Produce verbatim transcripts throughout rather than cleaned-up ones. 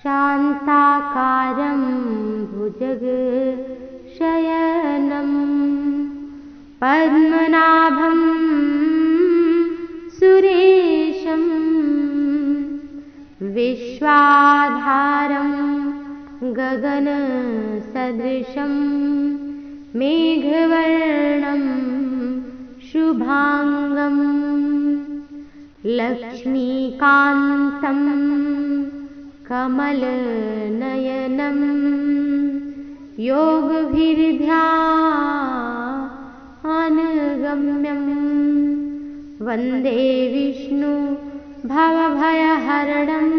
शान्ताकारं भुजगशयनं पद्मनाभं सुरेशं विश्वाधारं गगनसदृशं मेघवर्णं शुभांगं लक्ष्मीकान्तं कमलनयनं योगभिर्ध्यानगम्यं वन्दे विष्णु भवभयहरणं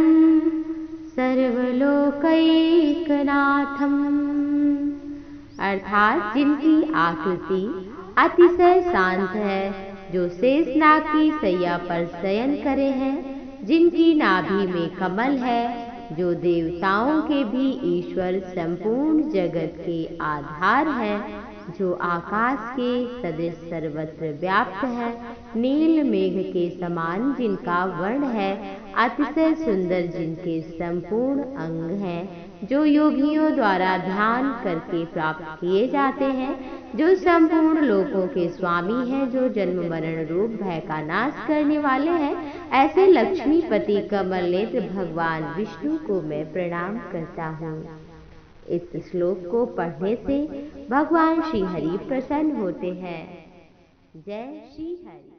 सर्वलोकैकनाथम्। अर्थात जिनकी आकृति अतिशय शांत है, जो शेषनाग की सैया पर शयन करे हैं, जिनकी नाभि में कमल है, जो देवताओं के भी ईश्वर संपूर्ण जगत के आधार है, जो आकाश के सदृश सर्वत्र व्याप्त है, नील मेघ के समान जिनका वर्ण है, अतिशय सुंदर जिनके संपूर्ण अंग हैं, जो योगियों द्वारा ध्यान करके प्राप्त किए जाते हैं, जो संपूर्ण लोकों के स्वामी हैं, जो जन्म मरण रूप भय का नाश करने वाले हैं, ऐसे लक्ष्मीपति कमल नेत्र भगवान विष्णु को मैं प्रणाम करता हूँ। इस श्लोक को पढ़ने से भगवान श्री हरि प्रसन्न होते हैं। जय श्री हरि।